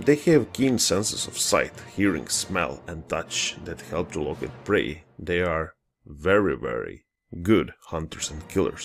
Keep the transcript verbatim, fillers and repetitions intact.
They have keen senses of sight, hearing, smell and touch that help to locate prey. They are very very good hunters and killers.